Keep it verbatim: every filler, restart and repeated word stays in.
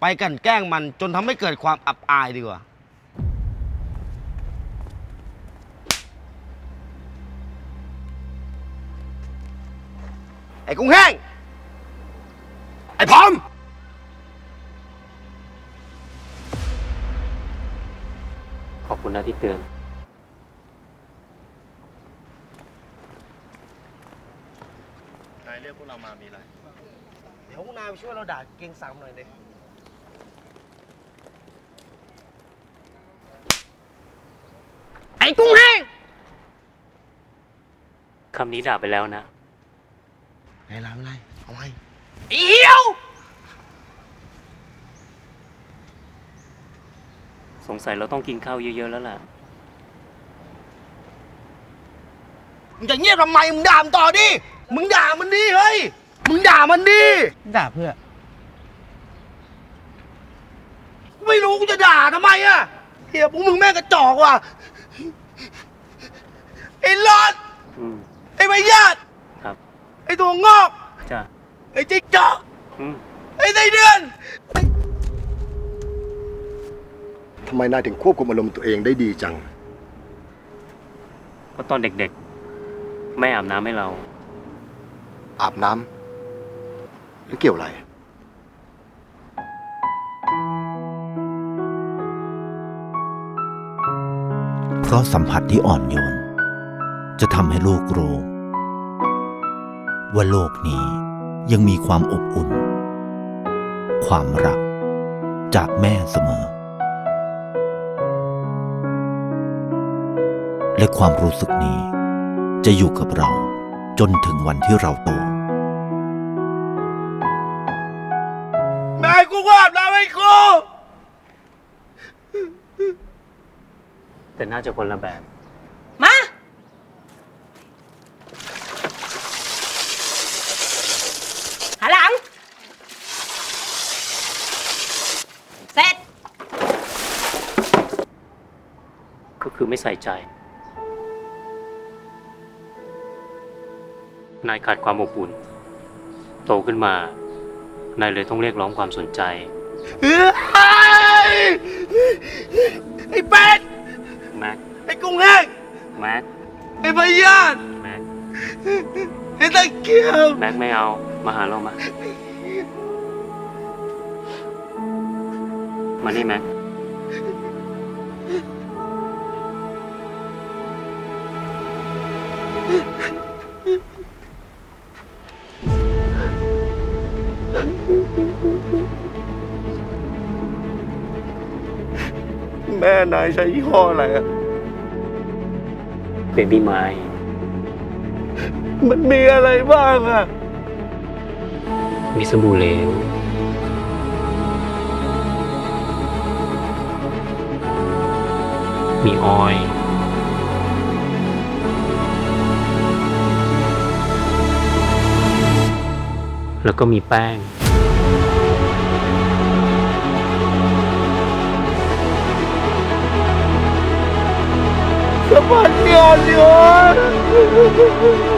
กลั่นแกล้งมันจนทำให้เกิดความอับอายดีกว่าไอ้กุ้งแห้งไอ้พร้อมขอบคุณนะที่เตือนนายเรียกพวกเรามามีอะไรเดี๋ยวพวกนายไปช่วยเราด่าเก่งสามหน่อยดิไอ้กุ้งแห้งคำนี้ด่าไปแล้วนะไงล่ะไม่ไรเอาไว้ไอ้เหี้ยวสงสัยเราต้องกินข้าวเยอะๆแล้วล่ะมึงจะเงียบทำไมมึงด่ามันต่อดิมึงด่ามันดิเฮ้ยมึงด่ามันดิด่าเพื่อไม่รู้กูจะด่าทำไมอะเฮียพวกมึงแม่งกระจอกว่ะไอ้รอดไอ้ใบญาติครับไอ้ตัวงอกจ้ะไอ้จิ๊กจอกไอ้ไส้เดือนทำไมนายถึงควบคุมอารมณ์ตัวเองได้ดีจังเพราะตอนเด็กๆแม่อาบน้ำให้เราอาบน้ำแล้วเกี่ยวอะไรเพราะสัมผัสที่อ่อนโยนจะทำให้ลูกรู้ว่าโลกนี้ยังมีความอบอุ่นความรักจากแม่เสมอและความรู้สึกนี้จะอยู่กับเราจนถึงวันที่เราโตแม่กูว่าอาบน้ำให้กูแต่น่าจะคนละแบบมาหันหลังเสร็จก็คือไม่ใส่ใจนายขาดความอบอุ่นโตขึ้นมานายเลยต้องเรียกร้องความสนใจไอ้เป็ดแม็กไอ้กุ้งแห้งแม็กไอ้ใบญาติแม็กไอ้ตะเกียบแม็กไม่เอามาหาเรามามานี่แม็กแม่นายใช้ยี่ห้ออะไรอะเบบี้ไม้มันมีอะไรบ้างอะมีสบู่เหลวมีออยล์แล้วก็มีแป้งสะบัดงานเยอะ